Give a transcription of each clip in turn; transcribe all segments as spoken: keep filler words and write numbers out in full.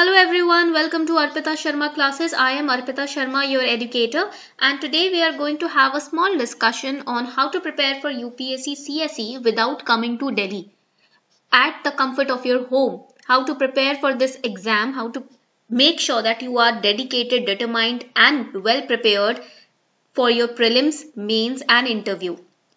Hello everyone, welcome to Arpita Sharma classes. I am Arpita Sharma, your educator, and today we are going to have a small discussion on how to prepare for U P S C C S E without coming to Delhi at the comfort of your home. How to prepare for this exam, how to make sure that you are dedicated, determined and well prepared for your prelims, mains and interview.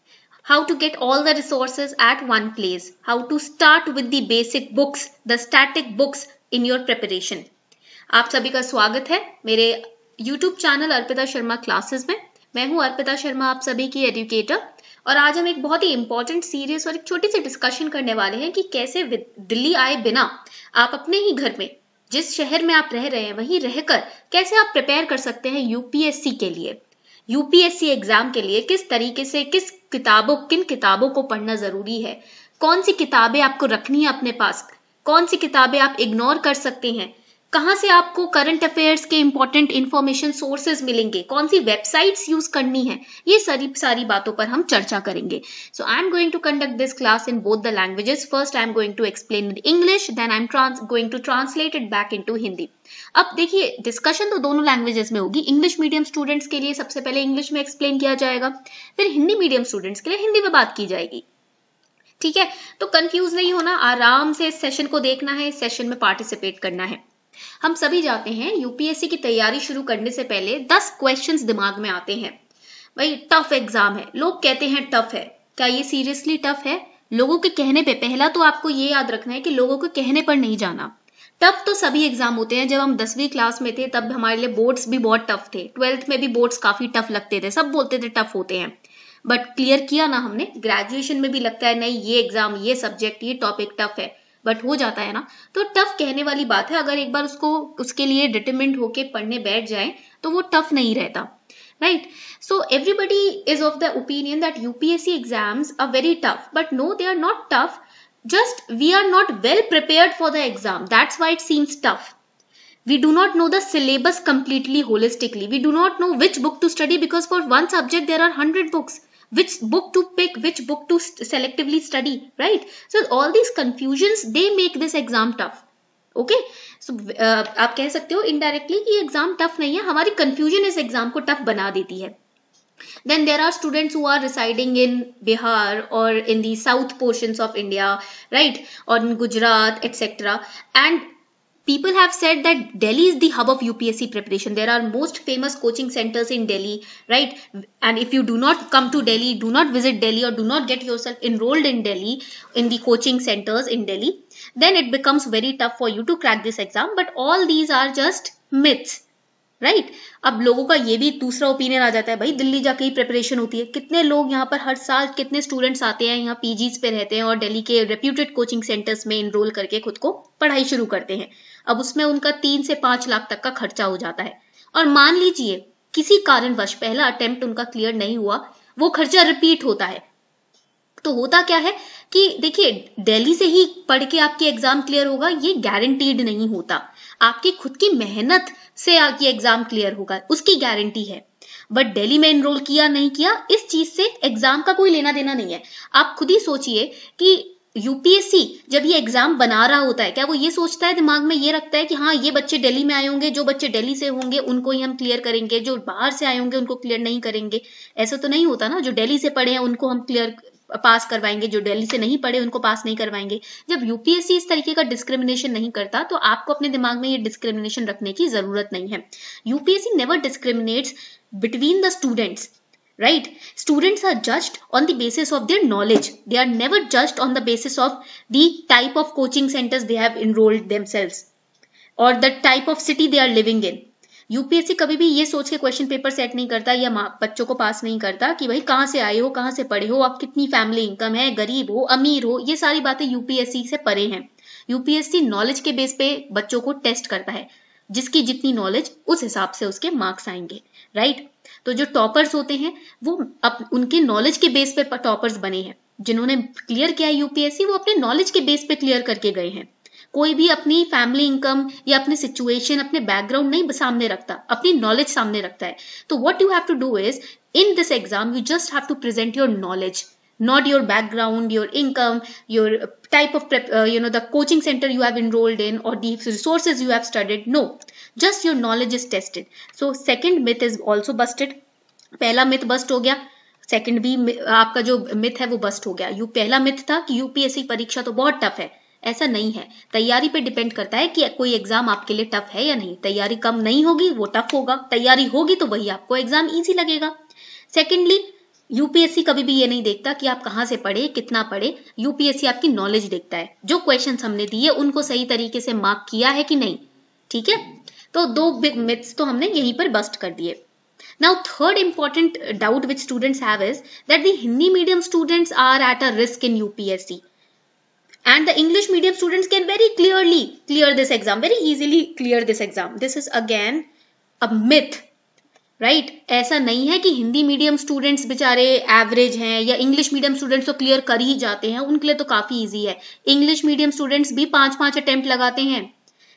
How to get all the resources at one place. How to start with the basic books, the static books in your preparation. आप सभी का स्वागत है मेरे YouTube channel Arpita Sharma classes में। मैं हूँ अर्पिता शर्मा, आप सभी की एजुकेटर, और आज हम एक बहुत ही इंपॉर्टेंट सीरीज और एक छोटी सी डिस्कशन करने वाले हैं कि कैसे दिल्ली आए बिना आप अपने ही घर में, जिस शहर में आप रह रहे हैं वहीं रहकर कैसे आप प्रिपेयर कर सकते हैं यूपीएससी के लिए, यूपीएससी एग्जाम के लिए। किस तरीके से, किस किताबों किन किताबों को पढ़ना जरूरी है, कौन सी किताबें आपको रखनी है अपने पास, कौन सी किताबें आप इग्नोर कर सकते हैं, कहां से आपको करंट अफेयर्स के इंपॉर्टेंट इंफॉर्मेशन सोर्सेज मिलेंगे, कौन सी वेबसाइट्स यूज करनी है, ये सारी सारी बातों पर हम चर्चा करेंगे। So I am going to conduct this class in both the languages. First I am going to explain in English, then I am going to translate it back into Hindi. अब देखिए, डिस्कशन तो दोनों लैंग्वेजेस में होगी। English medium students के लिए सबसे पहले इंग्लिश में एक्सप्लेन किया जाएगा, फिर हिंदी मीडियम स्टूडेंट्स के लिए हिंदी में बात की जाएगी। ठीक है, तो कंफ्यूज नहीं होना, आराम से इस सेशन को देखना है, इस सेशन में पार्टिसिपेट करना है। हम सभी जाते हैं यूपीएससी की तैयारी शुरू करने से पहले दस क्वेश्चंस दिमाग में आते हैं। भाई टफ एग्जाम है, लोग कहते हैं टफ है, क्या ये सीरियसली टफ है? लोगों के कहने पे, पहला तो आपको ये याद रखना है कि लोगों के कहने पर नहीं जाना। टफ तो सभी एग्जाम होते हैं। जब हम दसवीं क्लास में थे तब हमारे लिए बोर्ड्स भी बहुत टफ थे, ट्वेल्थ में भी बोर्ड्स काफी टफ लगते थे, सब बोलते थे टफ होते हैं, बट क्लियर किया ना हमने। ग्रेजुएशन में भी लगता है नहीं ये एग्जाम, ये सब्जेक्ट, ये टॉपिक टफ है, बट हो जाता है ना। तो टफ कहने वाली बात है, अगर एक बार उसको उसके लिए डिटरमिन्ड होके पढ़ने बैठ जाए तो वो टफ नहीं रहता, right? So everybody is of the opinion that UPSC exams are very tough, but no, they are not tough, just we are not well prepared for the exam. That's why it seems tough. We do not know the syllabus completely holistically. We do not know which book to study, because for one subject there are one hundred books. Which book to pick, which book to selectively study, right? So all these confusions, they make this exam tough. Okay? So uh, आप कह सकते हो indirectly कि exam tough नहीं है, हमारी confusion इस exam को tough बना देती है। Then there are students who are residing in Bihar or in the south portions of India, right? Or in Gujarat, et cetera. And people have said that Delhi is the hub of U P S C preparation. There are most famous coaching centers in Delhi, right? And if you do not come to Delhi, do not visit Delhi, or do not get yourself enrolled in Delhi, in the coaching centers in Delhi, then it becomes very tough for you to crack this exam. But all these are just myths. Right right? अब लोगों का ये भी दूसरा opinion आ जाता है, भाई दिल्ली जाके ही प्रिपरेशन होती है। कितने लोग यहाँ पर हर साल, कितने स्टूडेंट्स आते हैं यहाँ पीजीज पे रहते हैं और दिल्ली के रेप्यूटेड कोचिंग सेंटर्स में इनरोल करके खुद को पढ़ाई शुरू करते हैं। अब उसमें उनका तीन से पांच लाख तक का खर्चा हो जाता है, और मान लीजिए किसी कारणवश पहला अटेम्प्ट उनका क्लियर नहीं हुआ, वो खर्चा रिपीट होता है। तो होता क्या है कि देखिए, दिल्ली से ही पढ़ के आपकी एग्जाम क्लियर होगा ये गारंटीड नहीं होता। आपकी खुद की मेहनत से आपकी एग्जाम क्लियर होगा, उसकी गारंटी है। बट दिल्ली में एनरोल किया नहीं किया, इस चीज से एग्जाम का कोई लेना देना नहीं है। आप खुद ही सोचिए कि यूपीएससी जब ये एग्जाम बना रहा होता है, क्या वो ये सोचता है, दिमाग में ये रखता है कि हाँ ये बच्चे दिल्ली में आए होंगे, जो बच्चे दिल्ली से होंगे उनको ही हम क्लियर करेंगे, जो बाहर से आए होंगे उनको क्लियर नहीं करेंगे? ऐसा तो नहीं होता ना। जो दिल्ली से पढ़े हैं उनको हम क्लियर पास करवाएंगे, जो दिल्ली से नहीं पढ़े उनको पास नहीं करवाएंगे। जब यूपीएससी इस तरीके का डिस्क्रिमिनेशन नहीं करता, तो आपको अपने दिमाग में ये डिस्क्रिमिनेशन रखने की जरूरत नहीं है। UPSC never discriminates between the students, right? Students are judged on the basis of their knowledge. They are never judged on the basis of the type of coaching centers they have enrolled themselves or the type of city they are living in. UPSC कभी भी ये सोच के question paper set नहीं करता या बच्चों को पास नहीं करता कि भाई कहाँ से आए हो, कहाँ से पढ़े हो, आप कितनी फैमिली इनकम है, गरीब हो, अमीर हो, ये सारी बातें यूपीएससी से परे हैं। यूपीएससी नॉलेज के बेस पे बच्चों को टेस्ट करता है, जिसकी जितनी नॉलेज उस हिसाब से उसके मार्क्स आएंगे, राइट? तो जो टॉपर्स होते हैं वो अब उनके नॉलेज के बेस पे टॉपर्स बने हैं। जिन्होंने क्लियर किया है यूपीएससी, वो अपने नॉलेज के बेस पे क्लियर करके गए हैं। कोई भी अपनी फैमिली इनकम या अपनी सिचुएशन, अपने बैकग्राउंड नहीं सामने रखता, अपनी नॉलेज सामने रखता है। तो what you have to do is, in this exam you just have to present your knowledge, not your background, your income, your type of prep, uh, you know, the coaching center you have enrolled in or the resources you have studied. No, just your knowledge is tested. So second myth is also busted. पहला myth bust हो गया, second भी आपका जो myth है वो bast हो गया. यू पहला मिथ था कि यूपीएससी परीक्षा तो बहुत टफ है. ऐसा नहीं है. तैयारी पे डिपेंड करता है कि कोई एग्जाम आपके लिए टफ है या नहीं. तैयारी कम नहीं होगी वो टफ होगा, तैयारी होगी तो वही आपको एग्जाम इजी लगेगा. सेकेंडली, यूपीएससी कभी भी ये नहीं देखता कि आप कहाँ से पढ़े, कितना पढ़े. यूपीएससी आपकी नॉलेज देखता है. जो क्वेश्चंस हमने दिए उनको सही तरीके से मार्क किया है कि नहीं. ठीक है, तो दो बिग मिथ्स तो हमने यहीं पर बस्ट कर दिए. Now third important doubt which students have is that the Hindi medium students are at a risk in U P S C and the English medium students can very clearly clear this exam, very easily clear this exam. This is again a myth, right? ऐसा नहीं है कि Hindi medium students बेचारे average हैं या English medium students तो clear कर ही जाते हैं, उनके लिए तो काफी इजी है. इंग्लिश मीडियम स्टूडेंट्स भी पांच पांच अटेम्प्ट लगाते हैं,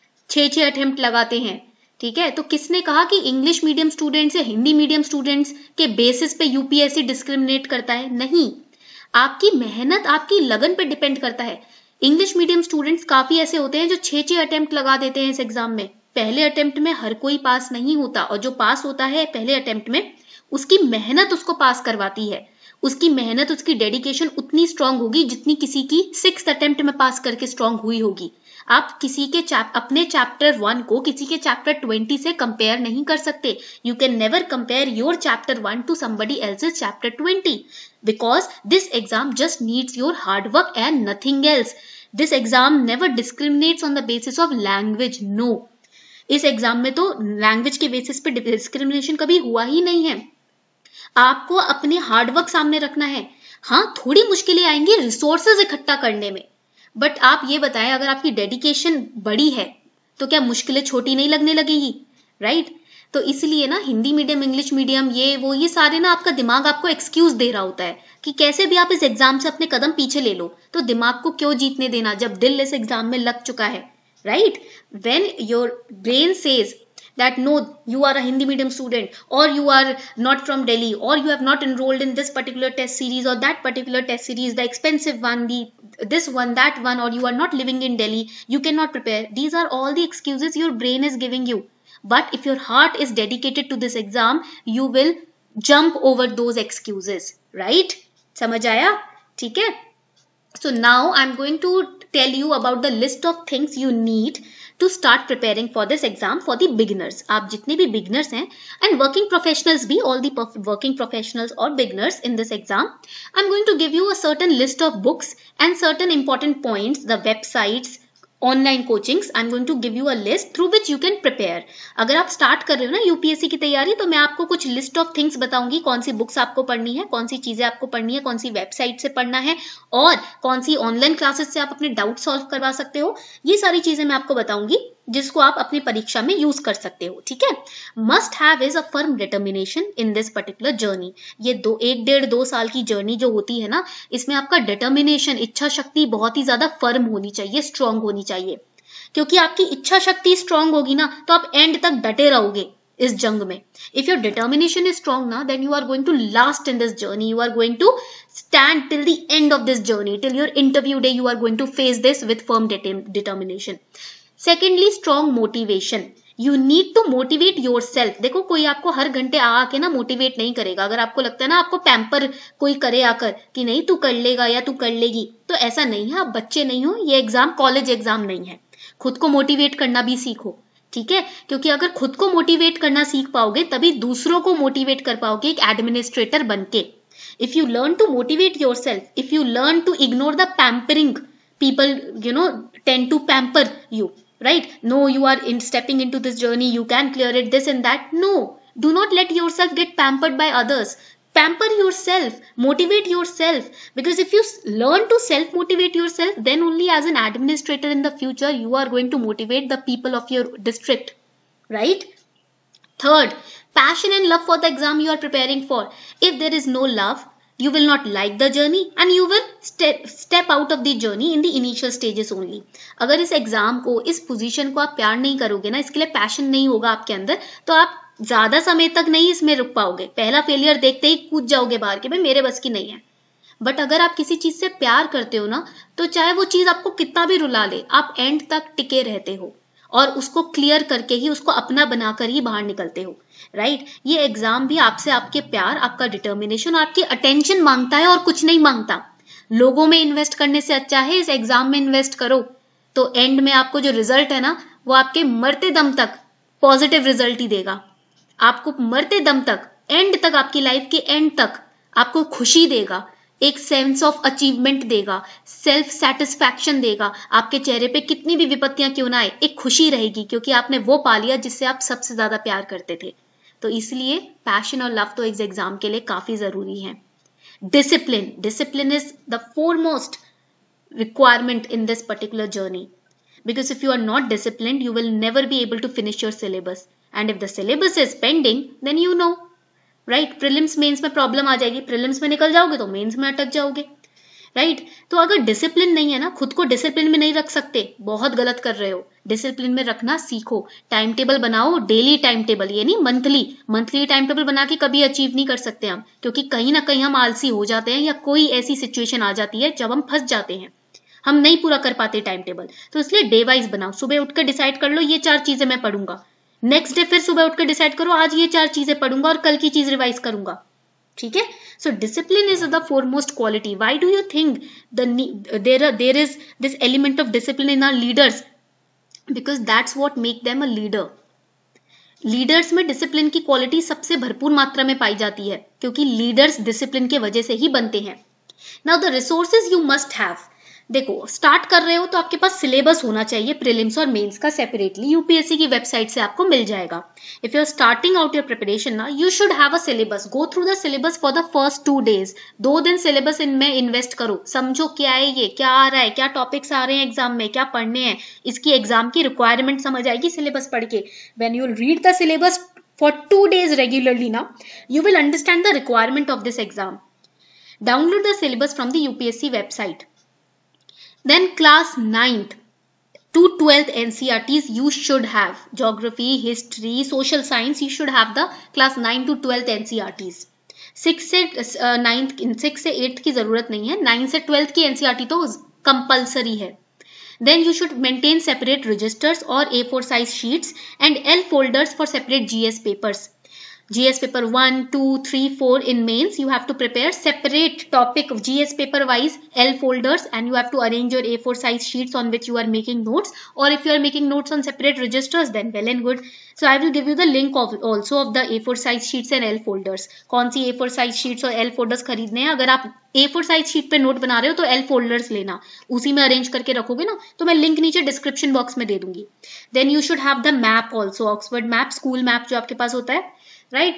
छह छह अटेम्प्ट लगाते हैं. ठीक है, तो किसने कहा कि इंग्लिश मीडियम स्टूडेंट्स या हिंदी मीडियम स्टूडेंट्स के बेसिस पे यूपीएससी डिस्क्रिमिनेट करता है? नहीं. आपकी मेहनत, आपकी लगन पे डिपेंड करता है. इंग्लिश मीडियम स्टूडेंट्स काफी ऐसे होते हैं जो छह छह अटेम्प्ट लगा देते हैं इस एग्जाम में. पहले अटेम्प्ट में हर कोई पास नहीं होता, और जो पास होता है पहले अटेम्प्ट में उसकी मेहनत उसको पास करवाती है. उसकी मेहनत, उसकी डेडिकेशन उतनी स्ट्रांग होगी जितनी किसी की सिक्स अटेम्प्ट में पास करके स्ट्रांग हुई होगी. आप किसी के चैप अपने चैप्टर वन को किसी के चैप्टर ट्वेंटी से कंपेयर नहीं कर सकते. You can never compare your chapter one to somebody else's chapter twenty because this exam just needs your hard work and nothing else. This exam never discriminates on the basis of language. No, इस exam में तो language के basis पे discrimination कभी हुआ ही नहीं है. आपको अपने हार्डवर्क सामने रखना है. हाँ, थोड़ी मुश्किलें आएंगी रिसोर्सेज इकट्ठा करने में, बट आप ये बताएं अगर आपकी डेडिकेशन बड़ी है तो क्या मुश्किलें छोटी नहीं लगने लगेगी, राइट? तो इसलिए ना हिंदी मीडियम, इंग्लिश मीडियम, ये वो ये सारे ना आपका दिमाग आपको एक्सक्यूज दे रहा होता है कि कैसे भी आप इस एग्जाम से अपने कदम पीछे ले लो. तो दिमाग को क्यों जीतने देना जब दिल इस एग्जाम में लग चुका है, right? When your brain says that no, you are a Hindi medium student or you are not from Delhi or you have not enrolled in this particular test series or that particular test series, the expensive one, the this one, that one, or you are not living in Delhi, you cannot prepare. These are all the excuses your brain is giving you. But if your heart is dedicated to this exam, you will jump over those excuses, right? समझ आया? ठीक है? So now I'm going to tell you about the list of things you need to start preparing for this exam for the beginners. आप जितने भी beginners हैं and working professionals भी, all the working professionals or beginners in this exam, I'm going to give you a certain list of books and certain important points, the websites, online coachings. I am going to give you a list through which you can prepare. अगर आप start कर रहे हो ना UPSC की तैयारी, तो मैं आपको कुछ लिस्ट ऑफ थिंग्स बताऊंगी, कौन सी बुक्स आपको पढ़नी है, कौन सी चीजें आपको पढ़नी है, कौन सी वेबसाइट से पढ़ना है और कौन सी ऑनलाइन क्लासेस से आप अपने डाउट सॉल्व करवा सकते हो. ये सारी चीजें मैं आपको बताऊंगी जिसको आप अपनी परीक्षा में यूज कर सकते हो. ठीक है, must have is a firm determination in this particular journey. ये दो एक डेढ़ दो साल की जर्नी जो होती है ना, इसमें आपका डिटर्मिनेशन, इच्छा शक्ति बहुत ही ज्यादा फर्म होनी चाहिए, स्ट्रांग होनी चाहिए. क्योंकि आपकी इच्छा शक्ति स्ट्रांग होगी ना तो आप एंड तक डटे रहोगे इस जंग में. If your determination is strong ना, then you are going to last in this journey. You are going to stand till the end of this journey, till your interview day. You are going to face this with firm determination. Secondly, strong motivation. You need to motivate yourself. देखो, कोई आपको हर घंटे आ आके ना motivate नहीं करेगा. अगर आपको लगता है ना आपको पैम्पर कोई करे आकर कि नहीं तू कर लेगा या तू कर लेगी, तो ऐसा नहीं है. आप बच्चे नहीं हो, ये एग्जाम कॉलेज एग्जाम नहीं है. खुद को मोटिवेट करना भी सीखो. ठीक है, क्योंकि अगर खुद को मोटिवेट करना सीख पाओगे तभी दूसरों को मोटिवेट कर पाओगे एक एडमिनिस्ट्रेटर बनके. If you learn to motivate yourself, if you learn to ignore the pampering, people, you know, tend to pamper you, right? No, you are in stepping into this journey, you can clear it, this and that. No, do not let yourself get pampered by others. Pamper yourself, motivate yourself, because if you learn to self-motivate yourself, then only as an administrator in the future, you are going to motivate the people of your district, right? Third, passion and love for the exam you are preparing for. If there is no love, you will not like the journey and you will step step out of the journey in the initial stages only. अगर इस exam को, इस position को आप प्यार नहीं करोगे ना, इसके लिए पैशन नहीं होगा आपके अंदर, तो आप ज्यादा समय तक नहीं इसमें रुक पाओगे. पहला फेलियर देखते ही कूद जाओगे बाहर के भाई मेरे बस की नहीं है. बट अगर आप किसी चीज से प्यार करते हो ना, तो चाहे वो चीज आपको कितना भी रुला ले, आप एंड तक टिके रहते हो और उसको क्लियर करके ही, उसको अपना बनाकर ही बाहर निकलते हो, राइट। ये एग्जाम भी आपसे आपके प्यार, आपका डिटर्मिनेशन और आपकी अटेंशन मांगता है और कुछ नहीं मांगता। लोगों में इन्वेस्ट करने से अच्छा है इस एग्जाम में इन्वेस्ट करो, तो एंड में आपको जो रिजल्ट है ना, वो आपके मरते दम तक पॉजिटिव रिजल्ट ही देगा। आपको मरते दम तक, एंड तक, आपकी लाइफ के एंड तक आपको खुशी देगा, एक सेंस ऑफ अचीवमेंट देगा, सेल्फ सेटिस्फैक्शन देगा। आपके चेहरे पे कितनी भी विपत्तियां क्यों ना आए, एक खुशी रहेगी, क्योंकि आपने वो पा लिया जिससे आप सबसे ज्यादा प्यार करते थे। तो इसलिए पैशन और लव तो इस एग्जाम के लिए काफी जरूरी है। Discipline, discipline is the foremost requirement in this particular journey, because if you are not disciplined, you will never be able to finish your syllabus, and if the syllabus is pending, then you know, right, prelims mains में problem आ जाएगी, prelims में निकल जाओगे तो mains में अटक जाओगे, राइट right? तो अगर डिसिप्लिन नहीं है ना, खुद को डिसिप्लिन में नहीं रख सकते, बहुत गलत कर रहे हो। डिसिप्लिन में रखना सीखो, टाइम टेबल बनाओ, डेली टाइम टेबल, ये नहीं मंथली। मंथली टाइम टेबल बना के कभी अचीव नहीं कर सकते हम, क्योंकि कहीं ना कहीं हम आलसी हो जाते हैं या कोई ऐसी सिचुएशन आ जाती है जब हम फंस जाते हैं, हम नहीं पूरा कर पाते टाइम टेबल। तो इसलिए डे वाइज बनाओ, सुबह उठकर डिसाइड कर लो ये चार चीजें मैं पढ़ूंगा, नेक्स्ट डे फिर सुबह उठकर डिसाइड करो आज ये चार चीजें पढ़ूंगा और कल की चीज रिवाइज करूंगा, ठीक है। So discipline is the foremost quality. Why do you think there there is this element of discipline in our leaders? Because that's what make them a leader. Leaders में डिसिप्लिन की क्वालिटी सबसे भरपूर मात्रा में पाई जाती है, क्योंकि लीडर्स डिसिप्लिन के वजह से ही बनते हैं। Now the resources you must have, देखो स्टार्ट कर रहे हो तो आपके पास सिलेबस होना चाहिए प्रीलिम्स और मेंस का सेपरेटली, यूपीएससी की वेबसाइट से आपको मिल जाएगा। If you are starting out your preparation ना, you should have a syllabus, go through the syllabus for the first two days. दो दिन सिलेबस इनमें इन्वेस्ट करो, समझो क्या है ये, क्या आ रहा है, क्या टॉपिक्स आ रहे हैं एग्जाम में, क्या पढ़ने हैं, इसकी एग्जाम की रिक्वायरमेंट समझ आएगी सिलेबस पढ़ के। When you will read the syllabus for two days regularly ना, you will understand the requirement of this exam. Download the syllabus from the U P S C website. Then class ninth to twelfth N C R Ts you should have. Geography, history, social science, you should have the class nine to twelfth N C R Ts. Six से ninth six से eighth की जरूरत नहीं है, ninth से twelfth की NCERT तो compulsory है। Then you should maintain separate registers or A four size sheets and L folders for separate G S papers. G S paper one, two, three, four in mains, you have to prepare separate topic of G S paper wise L folders, and you have to arrange your A four size sheets on which you are making notes, or if you are making notes on separate registers then well and good. So I will give you the link of also of the A four size sheets and L folders. कौन सी A four size sheets और L folders खरीदने हैं? अगर आप A four size sheet पे note बना रहे हो तो L folders लेना, उसी में अरेंज करके रखोगे ना, तो मैं लिंक नीचे डिस्क्रिप्शन बॉक्स में दे दूंगी। Then you should have the map also, Oxford map, school map जो आपके पास होता है, right?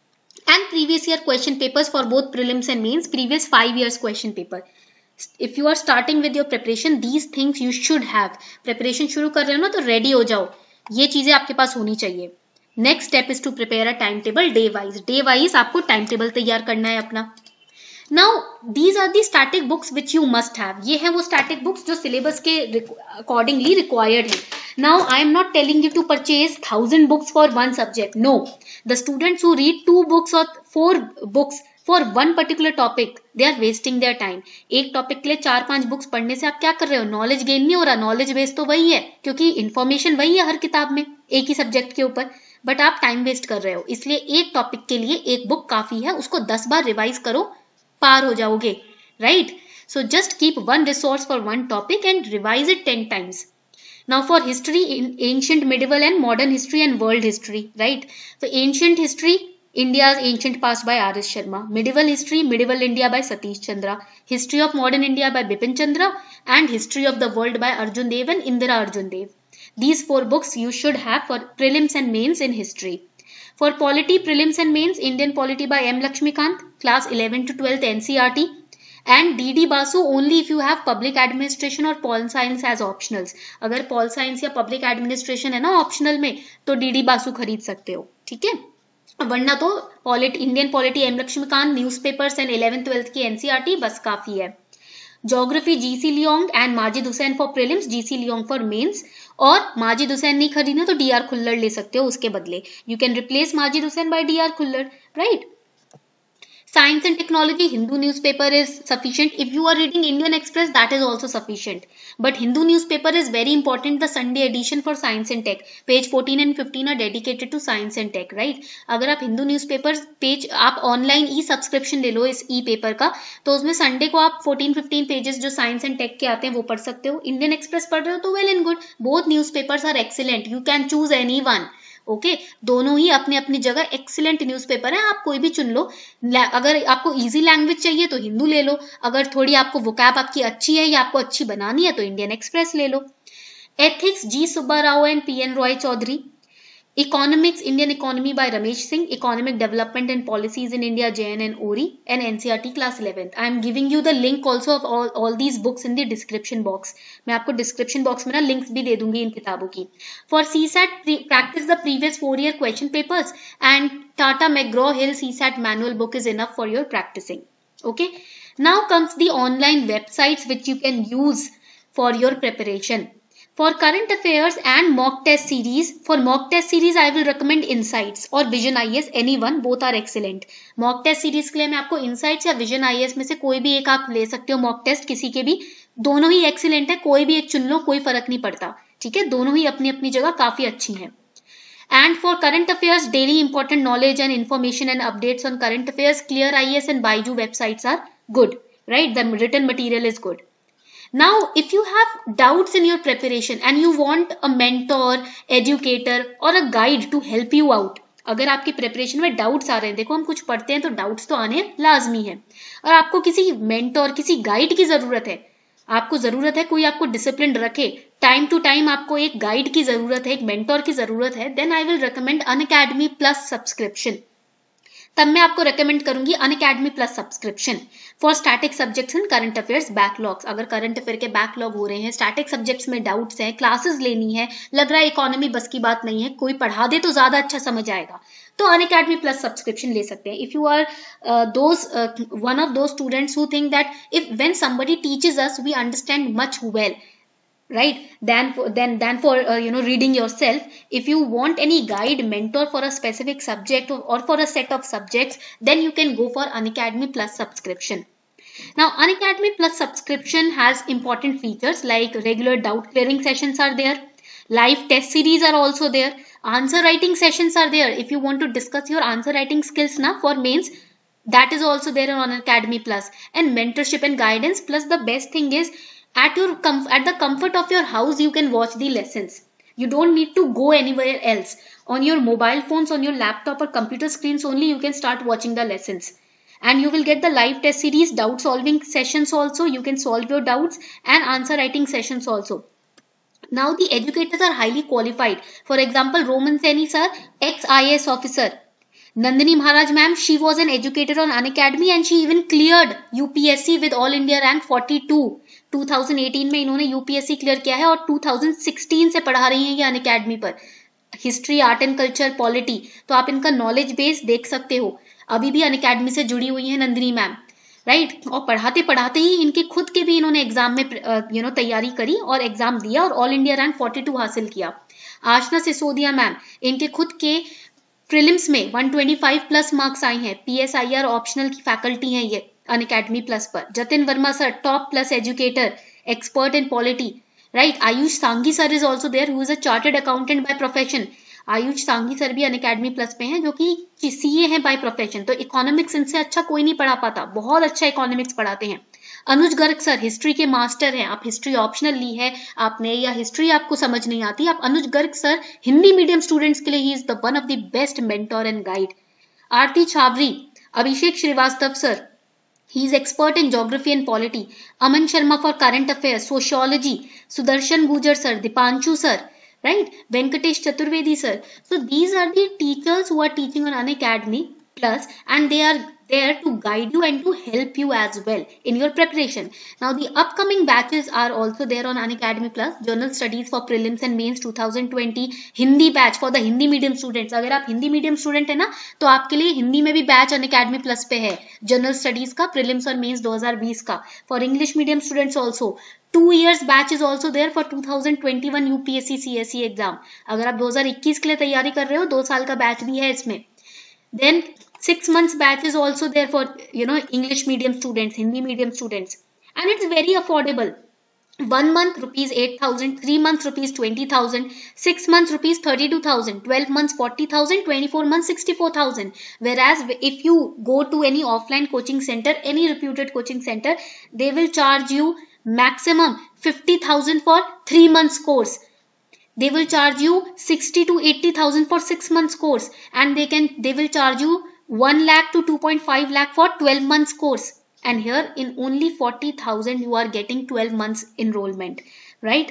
And previous year question papers for both prelims and mains, previous five years question paper. If you are starting with your preparation, these things you should have. Preparation शुरू कर रहे हो ना तो ready हो जाओ, ये चीजें आपके पास होनी चाहिए। Next step is to prepare a timetable day wise. Day wise आपको timetable तैयार करना है अपना। Now these are the static books which you must have. ये है वो static books जो syllabus के accordingly required है। Now I am not telling you to purchase thousand books for one subject. No, the students who read two books or four books for one particular topic, they are wasting their time. एक topic के लिए चार पांच books पढ़ने से आप क्या कर रहे हो? Knowledge gain नहीं हो रहा, knowledge base तो वही है, क्योंकि information वही है हर किताब में एक ही subject के ऊपर, but आप time waste कर रहे हो। इसलिए एक topic के लिए एक book काफी है, उसको दस बार revise करो, पार हो जाओगे, right? So just keep one resource for one topic and revise it ten times. Now for history, in ancient, medieval and modern history and world history, right? So ancient history, India's ancient past by R S Sharma. Medieval history, medieval India by Satish Chandra. History of modern India by Bipin Chandra, and history of the world by Arjun Dev and Indira Arjun Dev. These four books you should have for prelims and mains in history. For polity, prelims and mains, Indian polity by M Lakshmikant, class eleven to twelfth N C R T. And D D Basu only if you have public administration or pol science as optionals. अगर pol science या public administration है ना optional में, तो D D Basu खरीद सकते हो, ठीक है? वरना तो polity Indian polity M Laxmikanth, newspapers and eleventh twelfth की एनसीईआरटी बस काफी है। Geography GC Leong and Majid Hussain for prelims, GC Leong for mains, और माजिद हुसैन नहीं खरीदना तो डी आर खुल्लर ले सकते हो उसके बदले। You can replace Majid Hussain by D R Khullar, right? Science and Technology, Hindu newspaper is sufficient. If you are reading Indian Express, that is also sufficient. But Hindu newspaper is very important. The Sunday edition for Science and Tech, page fourteen and fifteen are dedicated to Science and Tech, right? अगर आप Hindu newspaper page आप online e subscription ले लो इस ई paper का, तो उसमें Sunday को आप फोर्टीन फिफ्टीन पेजेस जो साइंस एंड टेक के आते हैं वो पढ़ सकते हो. इंडियन एक्सप्रेस पढ़ रहे हो तो well and good. Both newspapers are excellent. You can choose any one. Okay okay, दोनों ही अपनी अपनी जगह एक्सीलेंट न्यूज़पेपर है. आप कोई भी चुन लो. अगर आपको इजी लैंग्वेज चाहिए तो हिंदू ले लो. अगर थोड़ी आपको वोकैब आपकी अच्छी है या आपको अच्छी बनानी है तो इंडियन एक्सप्रेस ले लो. Ethics, G Subba Rao and P N Roy Chowdhury. Economics, Indian Economy by Ramesh Singh. Economic Development and Policies in India, J N N Ori. And N C E R T class eleventh. I am giving you the link also of all, all these books in the description box. मैं आपको description box में ना links भी दे दूंगी इन किताबों की. For C SAT, practice the previous four year question papers and Tata McGraw-Hill C SAT manual book is enough for your practicing. Okay. Now comes the online websites which you can use for your preparation. For current affairs and mock test series, for mock test series I will recommend Insights or Vision I A S, any one, both are excellent. Mock test series के लिए मैं आपको Insights या Vision I A S में से कोई भी एक आप ले सकते हो. mock test किसी के भी, दोनों ही excellent है. कोई भी एक चुन लो, कोई फर्क नहीं पड़ता. ठीक है, दोनों ही अपनी अपनी जगह काफी अच्छी हैं. And for current affairs, daily important knowledge and information and updates on current affairs, Clear I A S and Baiju websites are good, right? The written material is good. Now, if you have doubts in your preparation and you want a mentor, educator or a guide to help you out, अगर आपकी preparation में doubts आ रहे हैं, देखो हम कुछ पढ़ते हैं तो डाउट्स तो आने लाजमी है, और आपको किसी मेंटोर, किसी गाइड की जरूरत है, आपको जरूरत है कोई आपको डिसिप्लिन रखे, टाइम टू टाइम आपको एक गाइड की जरूरत है, एक मेंटोर की जरूरत है, then I will recommend Unacademy plus subscription. तब मैं आपको रेकमेंड करूंगी Unacademy plus subscription for static subjects and current affairs backlogs. अगर करंट अफेयर के बैकलॉग हो रहे हैं, स्टैटिक सब्जेक्ट्स में डाउट्स हैं, क्लासेस लेनी है, लग रहा है इकोनॉमी बस की बात नहीं है, कोई पढ़ा दे तो ज्यादा अच्छा समझ आएगा, तो अनअकैडमी प्लस सब्सक्रिप्शन ले सकते हैं. If you are those one of those students who think that if when somebody teaches us we understand much well, right, than for then than for uh, you know reading yourself. If you want any guide, mentor for a specific subject or, or for a set of subjects, then you can go for Unacademy Plus subscription. Now Unacademy Plus subscription has important features like regular doubt clearing sessions are there, live test series are also there, answer writing sessions are there. If you want to discuss your answer writing skills now for mains, that is also there on Unacademy Plus, and mentorship and guidance. Plus the best thing is at your com at the comfort of your house you can watch the lessons. You don't need to go anywhere else. On your mobile phones, on your laptop or computer screens only you can start watching the lessons, and you will get the live test series, doubt solving sessions also. You can solve your doubts, and answer writing sessions also. Now the educators are highly qualified. For example, Roman Seni sir, ex I A S officer. Nandini Maharaj ma'am, she was an educator on Unacademy and she even cleared U P S C with All India rank forty-two. twenty eighteen में इन्होंने U P S C clear किया है और twenty sixteen से पढ़ा रही हैं ये अनअकैडमी पर. History, art and culture, polity, तो आप इनका नॉलेज बेस देख सकते हो. अभी भी अनअकैडमी से जुड़ी हुई है नंदिनी मैम, राइट. और पढ़ाते पढ़ाते ही इनके खुद के भी इन्होंने एग्जाम में यू नो तैयारी करी और एग्जाम दिया और ऑल इंडिया रैंक forty-two हासिल किया. आशना सिसोदिया मैम, इनके खुद के प्रीलिम्स में one twenty-five प्लस मार्क्स आई हैं. P S I R optional की फैकल्टी हैं ये अनअकैडमी प्लस पर. Jatin Verma sir, top plus educator, expert in polity, right. Ayush Sangi sir is also there who is a chartered accountant by profession. Ayush Sangi sir भी Unacademy plus पे हैं जो कि सीए हैं बाय प्रोफेशन. तो इकोनॉमिक्स इनसे अच्छा कोई नहीं पढ़ा पाता, बहुत अच्छा इकोनॉमिक्स पढ़ाते हैं. अनुज गर्ग सर हिस्ट्री के मास्टर हैं. आप हिस्ट्री ऑप्शनल ली है आपने या हिस्ट्री आपको समझ नहीं आती, आप Anuj Garg sir Hindi medium students के लिए ही is the one of the best mentor and guide. Aarti Chhawri, Abhishek Srivastava sir, he is expert in geography and polity. Aman Sharma for current affairs, sociology. Sudarshan Gujar sir, Dipanshu sir, right. Venkatesh Chaturvedi sir. So these are the teachers who are teaching on Unacademy Plus, and they are there to guide you and to help you as well in your preparation. Now the upcoming batches are also there on Unacademy Plus. Journal studies for prelims and mains twenty twenty, Hindi batch for the Hindi medium students. अगर आप Hindi medium student है ना तो आपके लिए हिंदी में भी batch Unacademy Plus पे है. जनरल स्टडीज का, प्रीलिम्स और मेंस twenty twenty का. For English medium students also two years batch is also there for twenty twenty-one U P S C C S E exam. अगर आप twenty twenty-one के लिए तैयारी कर रहे हो, दो साल का बैच भी है इसमें. Then Six months batch is also there for, you know, English medium students, Hindi medium students, and it's very affordable. One month rupees eight thousand, three months rupees twenty thousand, six months rupees thirty-two thousand, twelve months forty thousand, twenty-four months sixty-four thousand. Whereas if you go to any offline coaching center, any reputed coaching center, they will charge you maximum fifty thousand for three months course. They will charge you sixty to eighty thousand for six months course, and they can they will charge you one lakh to two point five lakh for twelve months course. And here in only forty thousand you are getting twelve months enrollment, right?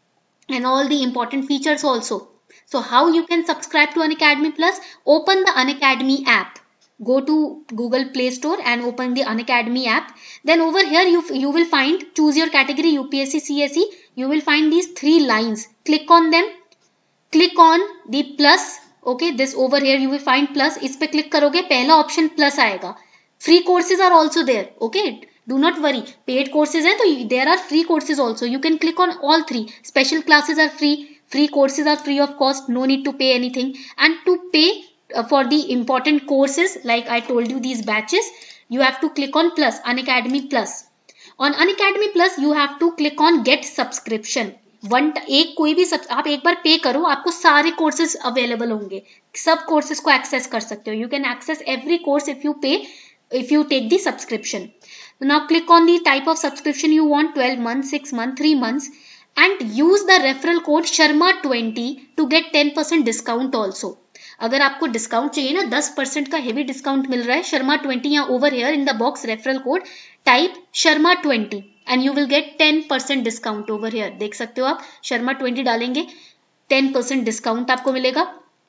And all the important features also. So how you can subscribe to Unacademy Plus? Open the Unacademy app. Go to Google Play Store and open the Unacademy app. Then over here you, you will find choose your category U P S C C S E. You will find these three lines. Click on them. Click on the plus. Okay, this over here you will find plus. इस पे click करोगे पहला option plus आएगा. Free courses are also there. Okay, do not worry. Paid courses हैं तो there are free courses also. You can click on all three. Special classes are free. Free courses are free of cost. No need to pay anything. And to pay uh, for the important courses, like I told you, these batches, you have to click on plus, Unacademy Plus. On Unacademy Plus, you have to click on Get Subscription. One एक कोई भी सब आप एक बार पे करो, आपको सारे कोर्सेज अवेलेबल होंगे, सब कोर्सेज को एक्सेस कर सकते हो. You can access every course if you pay, if you take the subscription. So now click on the type of subscription you want, twelve months, six months, three months, and use the referral code Sharma twenty to get ten percent discount also. अगर आपको discount चाहिए ना, ten percent का heavy discount मिल रहा है, Sharma twenty या over here in the box referral code type Sharma twenty and you will get ten percent discount over here. देख सकते हो आप, Sharma twenty डालेंगे ten percent discount आपको मिलेगा.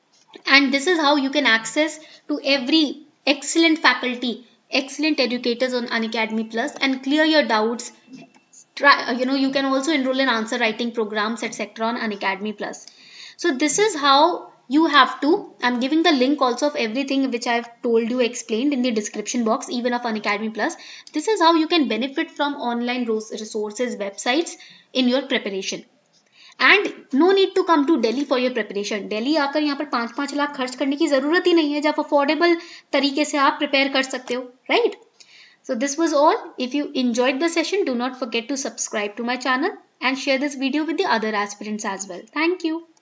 And this is how you can access to every excellent faculty, excellent educators on Unacademy Plus and clear your doubts. Try, you know, you can also enroll in answer writing programs, et cetera on Unacademy Plus. So this is how you have to, I'm giving the link also of everything which I've told you, explained in the description box, even of Unacademy Plus. This is how you can benefit from online resources, websites in your preparation. And no need to come to Delhi for your preparation. Delhi आकर यहाँ पर पांच पांच लाख खर्च करने की जरूरत ही नहीं है, जब अफोर्डेबल तरीके से आप प्रिपेयर कर सकते हो, right? So this was all. If you enjoyed the session, do not forget to subscribe to my channel and share this video with the other aspirants as well. Thank you.